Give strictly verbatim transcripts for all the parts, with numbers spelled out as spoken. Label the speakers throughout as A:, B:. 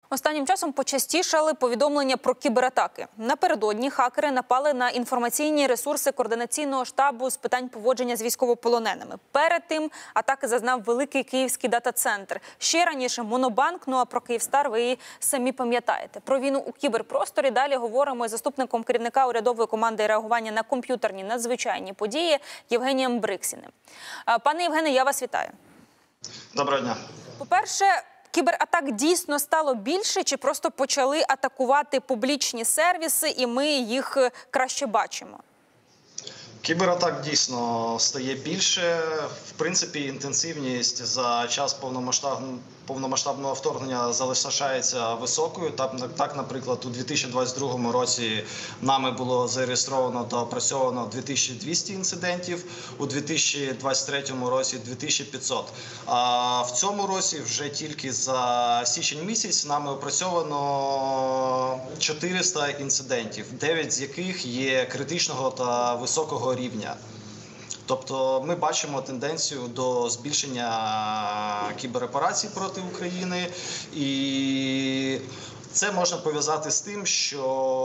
A: Останнім часом почастішали повідомлення про кібератаки. Напередодні хакери напали на інформаційні ресурси координаційного штабу з питань поводження з військовополоненими. Перед тим атаки зазнав великий київський дата-центр. Ще раніше Монобанк, ну а про Київстар ви самі пам'ятаєте. Про війну у кіберпросторі далі говоримо із заступником керівника урядової команди реагування на комп'ютерні надзвичайні події Євгенієм Бриксіним. Пане Євгене, я вас вітаю.
B: Доброго дня.
A: По-перше, кібератак дійсно стало більше, чи просто почали атакувати публічні сервіси, і ми їх краще бачимо?
B: Кібератак дійсно стає більше. В принципі, інтенсивність за час повномасштабного, повномасштабного вторгнення залишається високою. Так, так, наприклад, у дві тисячі двадцять другому році нами було зареєстровано та опрацьовано дві тисячі двісті інцидентів, у дві тисячі двадцять третьому році – дві тисячі п'ятсот. А в цьому році вже тільки за січень місяць нами опрацьовано чотириста інцидентів, дев'ять з яких є критичного та високого рівня. Тобто ми бачимо тенденцію до збільшення кібероперацій проти України, і це можна пов'язати з тим, що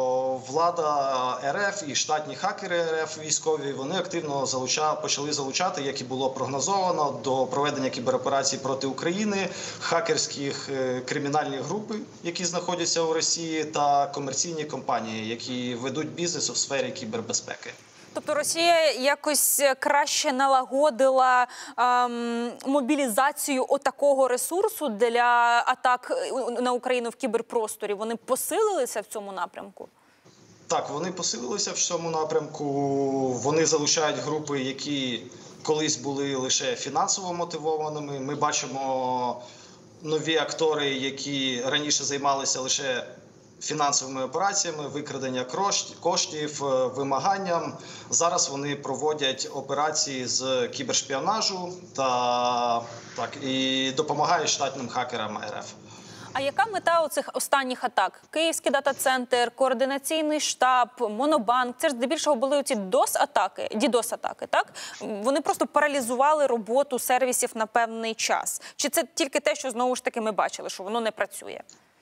B: влада РФ і штатні хакери РФ військові, вони активно залуча, почали залучати, як і було прогнозовано, до проведення кібероперацій проти України хакерських кримінальні групи, які знаходяться у Росії, та комерційні компанії, які ведуть бізнес у сфері кібербезпеки.
A: Тобто Росія якось краще налагодила ем, мобілізацію отакого ресурсу для атак на Україну в кіберпросторі? Вони посилилися в цьому напрямку?
B: Так, вони посилилися в цьому напрямку. Вони залучають групи, які колись були лише фінансово мотивованими. Ми бачимо нові актори, які раніше займалися лише фінансовими операціями, викрадення коштів, вимаганням. Зараз вони проводять операції з кібершпіонажу та так, і допомагають штатним хакерам РФ.
A: А яка мета оцих останніх атак? Київський дата-центр, координаційний штаб, Монобанк – це ж здебільшого були оці дос-атаки, дідос-атаки, так? Вони просто паралізували роботу сервісів на певний час. Чи це тільки те, що знову ж таки ми бачили, що воно не працює?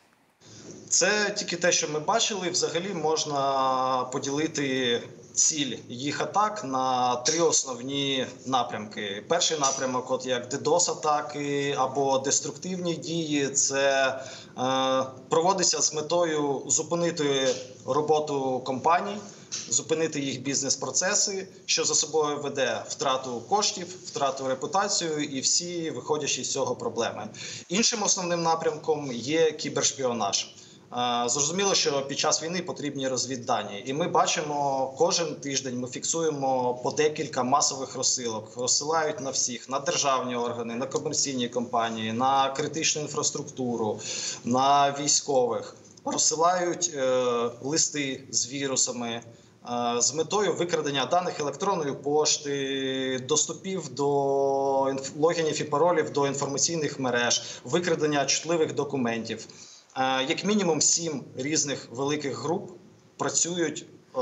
B: Це тільки те, що ми бачили. Взагалі можна поділити ціль їх атак на три основні напрямки. Перший напрямок, от як дедос-атаки або деструктивні дії, це е, проводиться з метою зупинити роботу компаній, зупинити їх бізнес-процеси, що за собою веде втрату коштів, втрату репутацію і всі виходячі з цього проблеми. Іншим основним напрямком є кібершпіонаж. Зрозуміло, що під час війни потрібні розвіддані. І ми бачимо, кожен тиждень ми фіксуємо по декілька масових розсилок. Розсилають на всіх, на державні органи, на комерційні компанії, на критичну інфраструктуру, на військових. Розсилають е, листи з вірусами, е, з метою викрадення даних електронної пошти, доступів до логінів і паролів до інформаційних мереж, викрадення чутливих документів. Як мінімум сім різних великих груп працюють е,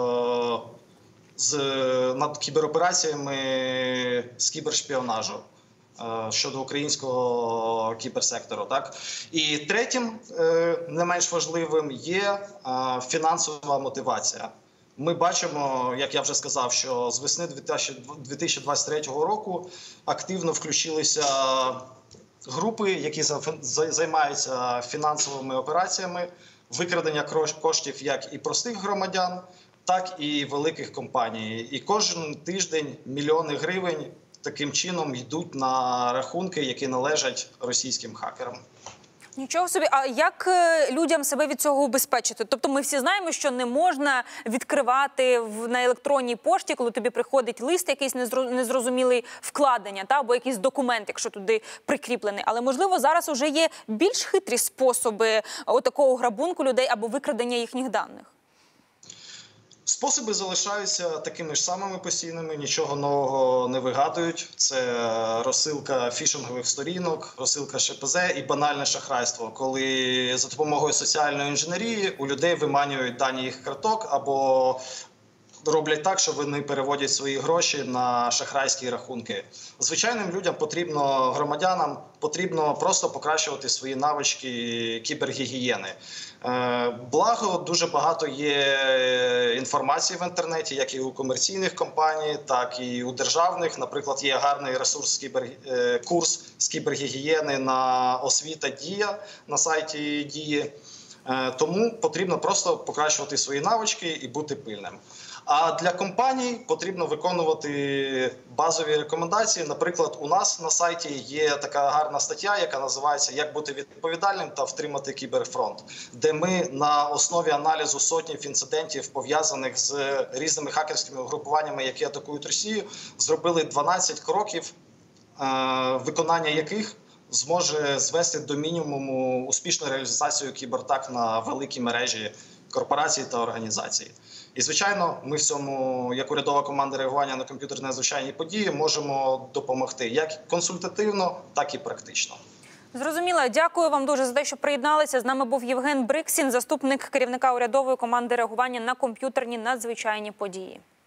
B: з, над кіберопераціями з кібершпіонажу е, щодо українського кіберсектору. Так? І третім, е, не менш важливим, є е, фінансова мотивація. Ми бачимо, як я вже сказав, що з весни дві тисячі двадцять третього року активно включилися групи, які займаються фінансовими операціями, викрадення коштів як і простих громадян, так і великих компаній. І кожен тиждень мільйони гривень таким чином йдуть на рахунки, які належать російським хакерам.
A: Нічого собі. А як людям себе від цього убезпечити? Тобто ми всі знаємо, що не можна відкривати на електронній пошті, коли тобі приходить лист, якийсь незрозумілий вкладення, та, або якийсь документ, якщо туди прикріплений. Але, можливо, зараз вже є більш хитрі способи отакого грабунку людей або викрадення їхніх даних?
B: Способи залишаються такими ж самими постійними, нічого нового не вигадують. Це розсилка фішингових сторінок, розсилка ШПЗ і банальне шахрайство, коли за допомогою соціальної інженерії у людей виманюють дані їх карток або роблять так, що вони переводять свої гроші на шахрайські рахунки. Звичайним людям потрібно, громадянам потрібно просто покращувати свої навички кібергігієни. Благо, дуже багато є інформації в інтернеті, як і у комерційних компаній, так і у державних. Наприклад, є гарний ресурс кібер... курс з кібергігієни на освіта Дія на сайті Дії. Тому потрібно просто покращувати свої навички і бути пильним. А для компаній потрібно виконувати базові рекомендації. Наприклад, у нас на сайті є така гарна стаття, яка називається «Як бути відповідальним та втримати кіберфронт», де ми на основі аналізу сотнів інцидентів, пов'язаних з різними хакерськими угрупуваннями, які атакують Росію, зробили дванадцять кроків, виконання яких зможе звести до мінімуму успішну реалізацію кібератак на великій мережі корпорацій та організацій. І, звичайно, ми в цьому, як урядова команда реагування на комп'ютерні надзвичайні події, можемо допомогти як консультативно, так і практично.
A: Зрозуміло. Дякую вам дуже за те, що приєдналися. З нами був Євген Бриксін, заступник керівника урядової команди реагування на комп'ютерні надзвичайні події.